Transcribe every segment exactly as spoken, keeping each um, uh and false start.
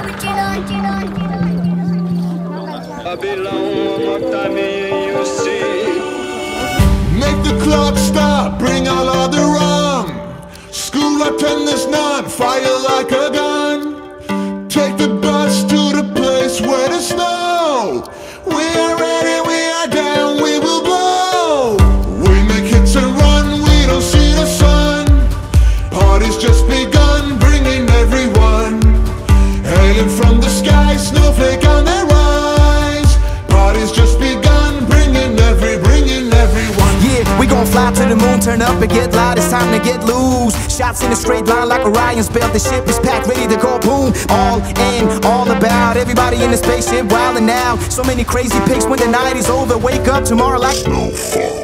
Make the clock stop, bring out all the rum. School attendance none, fire like a gun. Take the bus to the place where the snow. We are ready, we are down, we will blow. We make hits and run, we don't see the sun. Party's just begun, bringing everyone. Hailing from the sky, snowflake on their rise. Party's just begun, bringing every, bringing everyone. Yeah, we gon' fly to the moon, turn up and get loud, it's time to get loose. Shots in a straight line like Orion's belt, the ship is packed, ready to go boom. All in, all about, everybody in the spaceship wildin' now. So many crazy pics when the night is over, wake up tomorrow like Snowfall.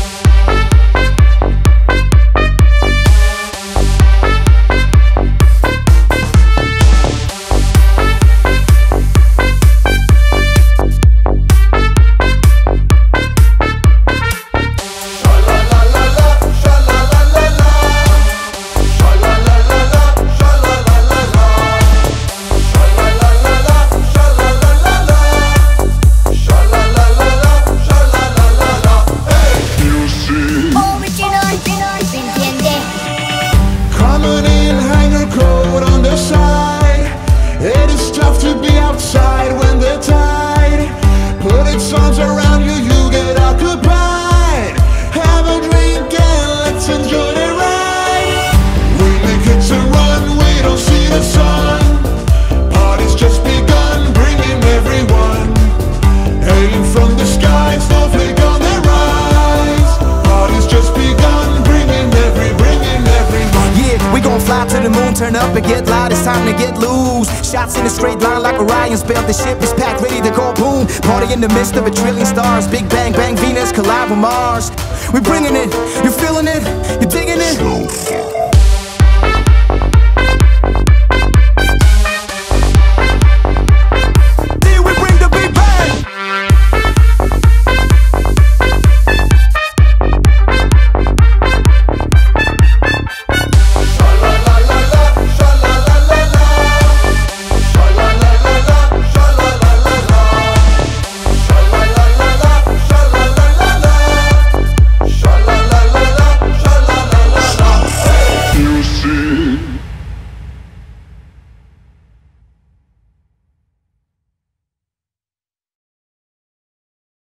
It is tough to be outside when the tide put its arms around you, you get occupied. Have a drink and let's enjoy the ride. We make hits and run, we don't see the sun. Party's just begun, bringing everyone. Hailing from the sky, snowflake on the rise. Party's just begun, bringing every, bringing everyone. Yeah, we gon' fly to the moon, turn up and get loud, it's time to get loose. Shots in a straight line like Orion's belt, the ship is packed, ready to go boom. Party in the midst of a trillion stars, Big Bang, bang, Venus collide with Mars. We bringing it, you feeling it, you digging it.